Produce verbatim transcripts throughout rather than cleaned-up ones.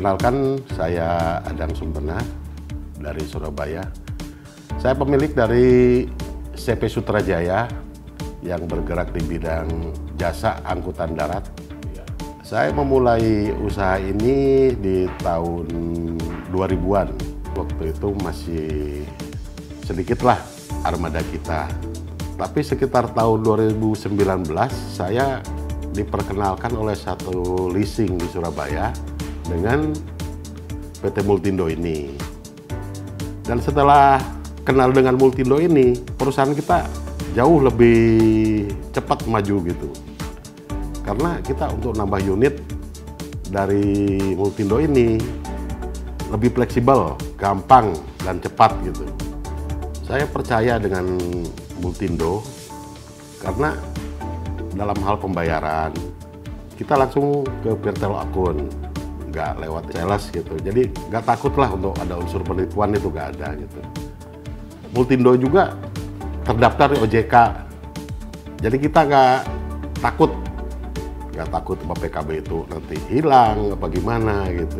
Perkenalkan, saya Adang Sumpena dari Surabaya. Saya pemilik dari C P Sutrajaya yang bergerak di bidang jasa angkutan darat. Saya memulai usaha ini di tahun dua ribuan. Waktu itu masih sedikitlah armada kita. Tapi sekitar tahun dua ribu sembilan belas saya diperkenalkan oleh satu leasing di Surabaya dengan P T Multindo ini. Dan setelah kenal dengan Multindo ini, perusahaan kita jauh lebih cepat maju gitu. Karena kita untuk nambah unit dari Multindo ini lebih fleksibel, gampang, dan cepat gitu. Saya percaya dengan Multindo karena dalam hal pembayaran, kita langsung ke virtual akun, nggak lewat sales gitu. Jadi nggak takut lah untuk ada unsur penipuan, itu nggak ada gitu. Multindo juga terdaftar di O J K, jadi kita nggak takut, nggak takut P K B itu nanti hilang apa gimana gitu.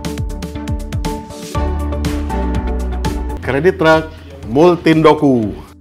Kredit truk Multindoku.